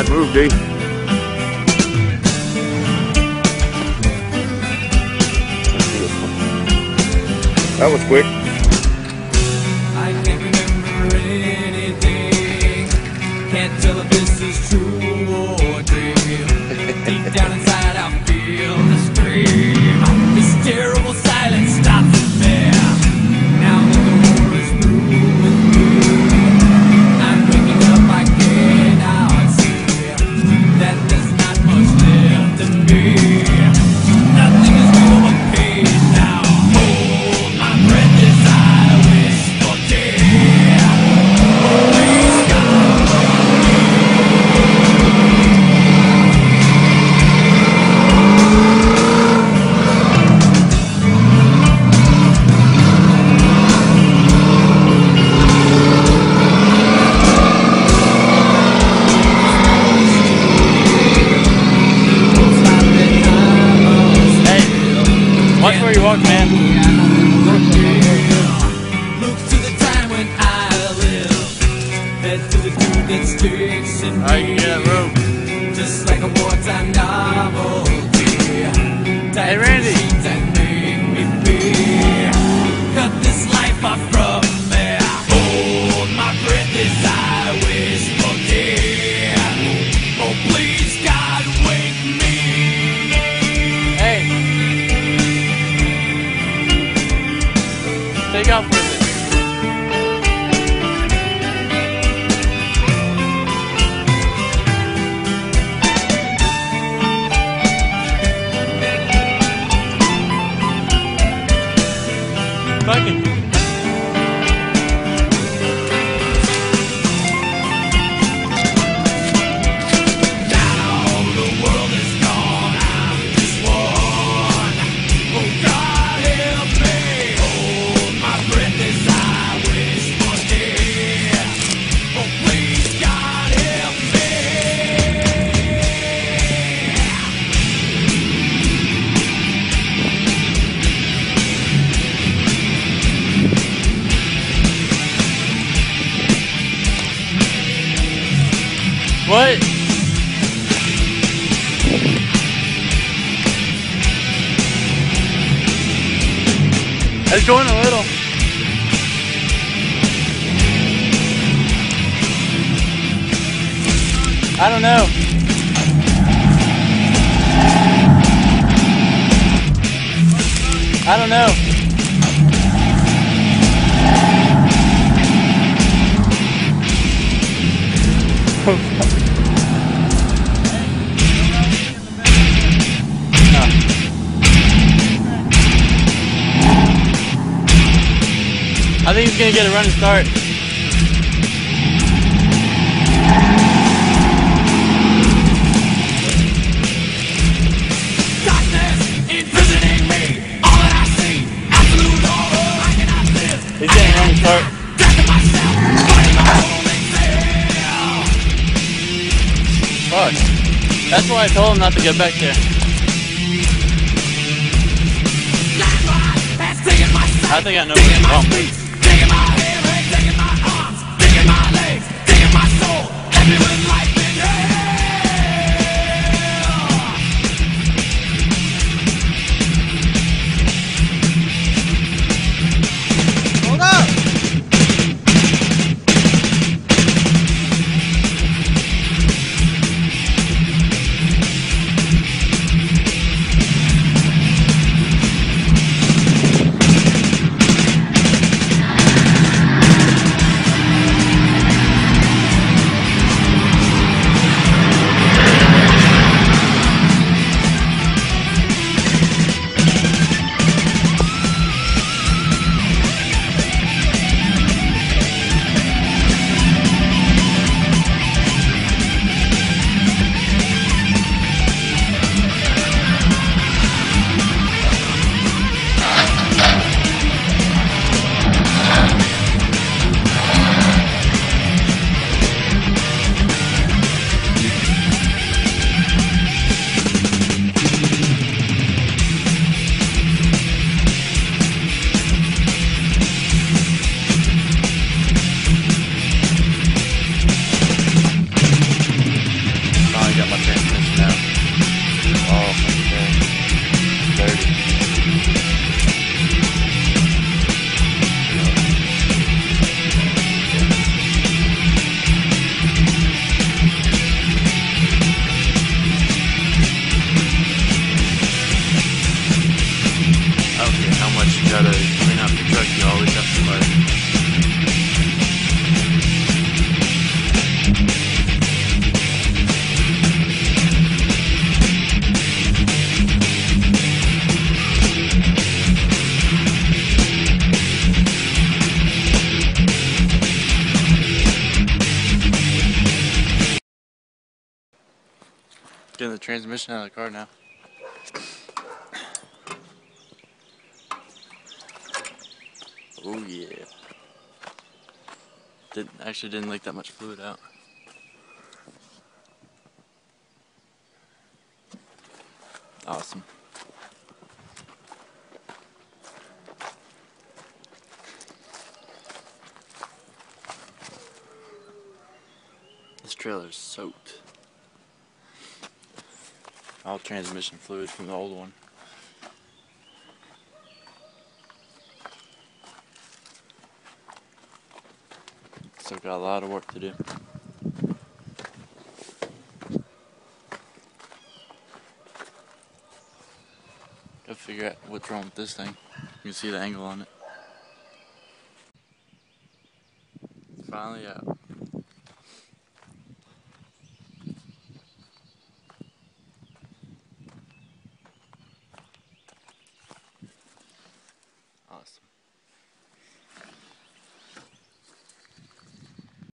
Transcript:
Move, D. That was quick. I can't remember anything. Can't tell if this is true or dream. Deep down inside I feel the scream. This terrible silence stops in me. Now that the war is through with me, I'm waking up, I cannot see that there's not much left in me. Nothing is real but pain now. Hold my breath as I wish for death. Please God, Watch where you walk, man. look to the time when I live. Head to the truth that sticks in Alright, you me. get that rope. Just like a wartime novelty. Hey, Randy. That make me feel. Cut this life off from me. Hold my breath as I wish for death. Oh, please, God, wake me. Hey. Take off with it. Fucking. Now the world is gone, I'm just one. Oh, God, help me. Hold my breath as I wish for death. Oh, please, God, help What? It's going a little. I don't know. I don't know. I think he's gonna get a running start. darkness imprisoning me. All that I see, absolute horror. I cannot live. He's getting a running start. Death to myself, fighting my only fear. Fuck. That's why I told him not to get back there. Landmine has taken my sight, I think I know taken what's my wrong. speech, taken my hair, and taken my arms, taken my legs, taken my soul, left me with life in hell. Hold up! Getting the transmission out of the car now. Oh yeah. Didn't leak that much fluid out. Awesome. This trailer's soaked. All transmission fluid from the old one. Still got a lot of work to do. Gotta figure out what's wrong with this thing. You can see the angle on it. Finally out.